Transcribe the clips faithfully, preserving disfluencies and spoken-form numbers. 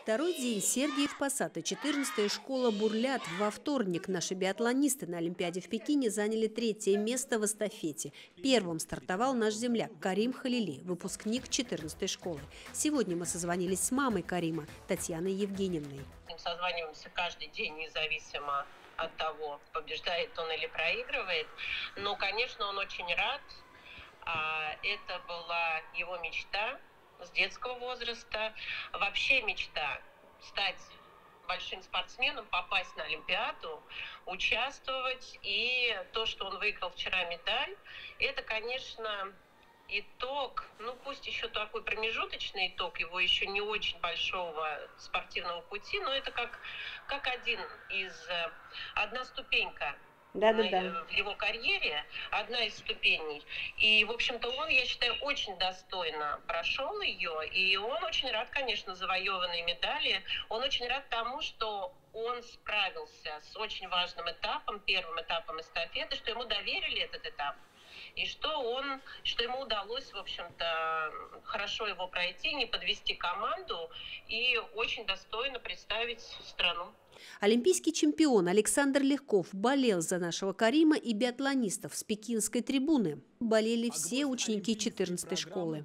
Второй день Сергиев Посад и четырнадцатая школа «Бурлят». Во вторник наши биатлонисты на Олимпиаде в Пекине заняли третье место в эстафете. Первым стартовал наш земляк Карим Халили, выпускник четырнадцатой школы. Сегодня мы созвонились с мамой Карима, Татьяной Евгеньевной. Мы созваниваемся каждый день, независимо от того, побеждает он или проигрывает. Но, конечно, он очень рад. Это была его мечта с детского возраста. Вообще мечта стать большим спортсменом, попасть на Олимпиаду, участвовать. И то, что он выиграл вчера медаль, это, конечно, итог, ну пусть еще такой промежуточный итог его еще не очень большого спортивного пути, но это как, как один из, одна ступенька. Да, да, да. В его карьере, одна из ступеней. И, в общем-то, он, я считаю, очень достойно прошел ее. И он очень рад, конечно, завоеванной медали. Он очень рад тому, что он справился с очень важным этапом, первым этапом эстафеты, что ему доверили этот этап. И что, он, что ему удалось, в общем-то, хорошо его пройти, не подвести команду и очень достойно представить страну. Олимпийский чемпион Александр Легков болел за нашего Карима и биатлонистов с пекинской трибуны. Болели все ученики четырнадцатой школы.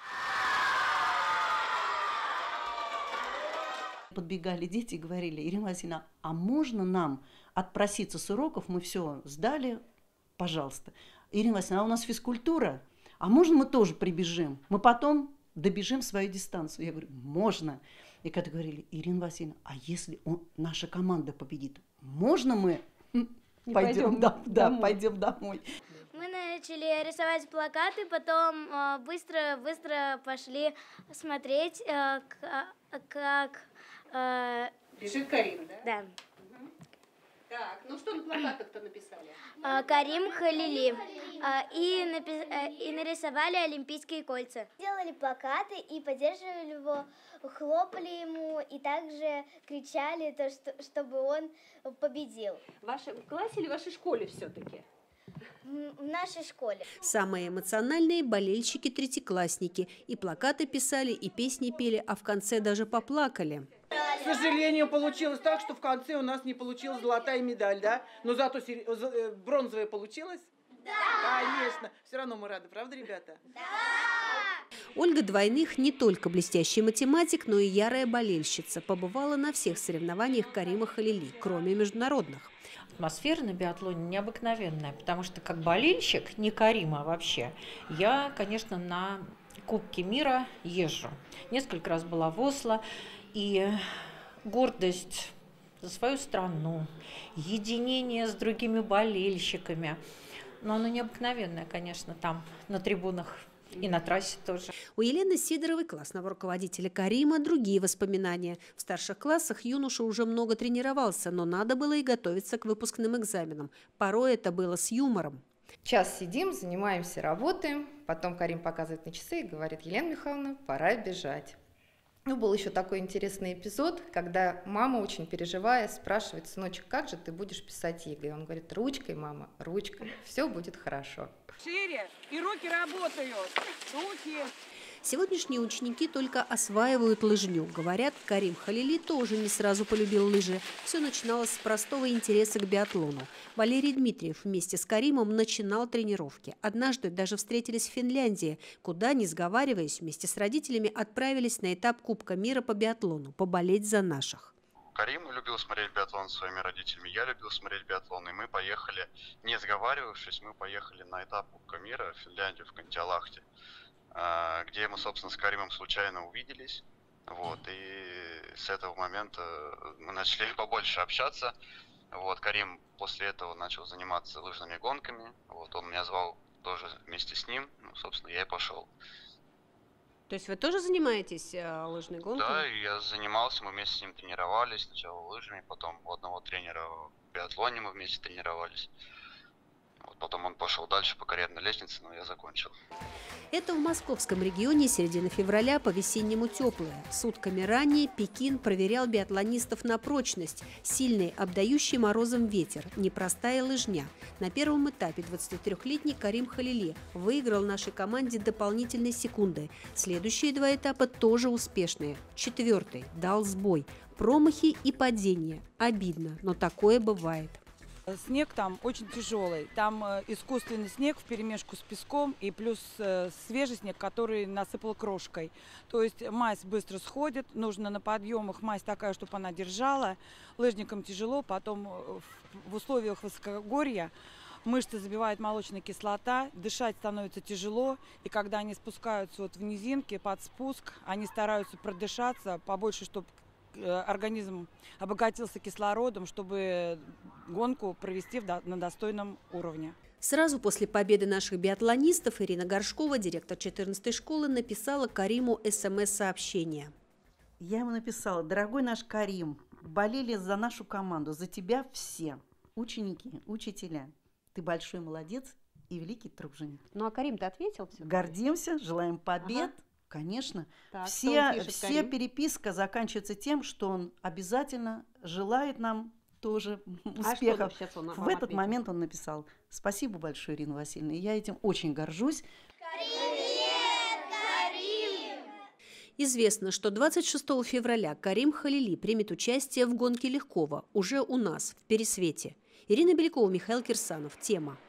Подбегали дети и говорили: Ирина Васильевна, а можно нам отпроситься с уроков? Мы все сдали, пожалуйста. Ирина Васильевна, а у нас физкультура, а можно мы тоже прибежим? Мы потом добежим свою дистанцию. Я говорю: можно. И когда говорили: Ирина Васильевна, а если он, наша команда победит, можно мы Не пойдем, пойдем да, да, домой. пойдем домой? Мы начали рисовать плакаты, потом быстро-быстро пошли смотреть, как... Бежит Карим, да? Да. Так, ну что на плакатах-то написали? Карим Халили. И, напи- и нарисовали олимпийские кольца. Делали плакаты и поддерживали его, хлопали ему и также кричали, то, что, чтобы он победил. В вашем классе или в вашей школе все-таки? В нашей школе. Самые эмоциональные болельщики третьеклассники. И плакаты писали, и песни пели, а в конце даже поплакали. К сожалению, получилось так, что в конце у нас не получилась золотая медаль, да? Но зато бронзовая получилась? Да! Конечно. Все равно мы рады, правда, ребята? Да! Ольга Двойных не только блестящий математик, но и ярая болельщица. Побывала на всех соревнованиях Карима Халили, кроме международных. Атмосфера на биатлоне необыкновенная, потому что как болельщик, не Карима вообще, я, конечно, на Кубке мира езжу. Несколько раз была в Осло, и гордость за свою страну, единение с другими болельщиками, но оно необыкновенное, конечно, там на трибунах. И на трассе тоже. У Елены Сидоровой, классного руководителя Карима, другие воспоминания. В старших классах юноша уже много тренировался, но надо было и готовиться к выпускным экзаменам. Порой это было с юмором. Час сидим, занимаемся, работаем. Потом Карим показывает на часы и говорит: Елена Михайловна, пора бежать. Ну, был еще такой интересный эпизод, когда мама, очень переживая, спрашивает: сыночек, как же ты будешь писать ЕГЭ? Он говорит: ручкой, мама, ручкой, все будет хорошо. Шире, и руки работают, руки. Сегодняшние ученики только осваивают лыжню. Говорят, Карим Халили тоже не сразу полюбил лыжи. Все начиналось с простого интереса к биатлону. Валерий Дмитриев вместе с Каримом начинал тренировки. Однажды даже встретились в Финляндии, куда, не сговариваясь, вместе с родителями отправились на этап Кубка мира по биатлону, поболеть за наших. Карим любил смотреть биатлон со своими родителями, я любил смотреть биатлон, и мы поехали, не сговаривавшись, мы поехали на этап Кубка мира в Финляндию, в Контиолахте, где мы, собственно, с Каримом случайно увиделись, вот, и с этого момента мы начали побольше общаться, вот, Карим после этого начал заниматься лыжными гонками, вот, он меня звал тоже вместе с ним, ну, собственно, я и пошел. То есть вы тоже занимаетесь э, лыжной гонкой? Да, я занимался, мы вместе с ним тренировались, сначала лыжами, потом у одного тренера в биатлоне мы вместе тренировались. Вот потом он пошел дальше по карьерной лестнице, но я закончил. Это в московском регионе середина февраля по-весеннему теплое. Сутками ранее Пекин проверял биатлонистов на прочность. Сильный, обдающий морозом ветер, непростая лыжня. На первом этапе двадцатитрёхлетний Карим Халили выиграл нашей команде дополнительные секунды. Следующие два этапа тоже успешные. Четвертый дал сбой. Промахи и падения. Обидно, но такое бывает. Снег там очень тяжелый. Там э, искусственный снег вперемешку с песком и плюс э, свежий снег, который насыпал крошкой. То есть мазь быстро сходит, нужно на подъемах мазь такая, чтобы она держала. Лыжникам тяжело, потом в, в условиях высокогорья мышцы забивает молочная кислота, дышать становится тяжело. И когда они спускаются вот в низинки под спуск, они стараются продышаться побольше, чтобы организм обогатился кислородом, чтобы гонку провести на достойном уровне. Сразу после победы наших биатлонистов Ирина Горшкова, директор четырнадцатой школы, написала Кариму эс эм эс-сообщение. Я ему написала: дорогой наш Карим, болели за нашу команду, за тебя все. Ученики, учителя. Ты большой молодец и великий труженик. Ну а Карим-то ответил все? Гордимся, желаем побед. Ага. Конечно. Так, все пишет, все переписка заканчивается тем, что он обязательно желает нам тоже успехов. А что, в этот ответил? момент он написал: спасибо большое, Ирина Васильевна, я этим очень горжусь. Привет, Карим! Известно, что двадцать шестого февраля Карим Халили примет участие в гонке легкого уже у нас, в Пересвете. Ирина Белякова, Михаил Кирсанов. Тема.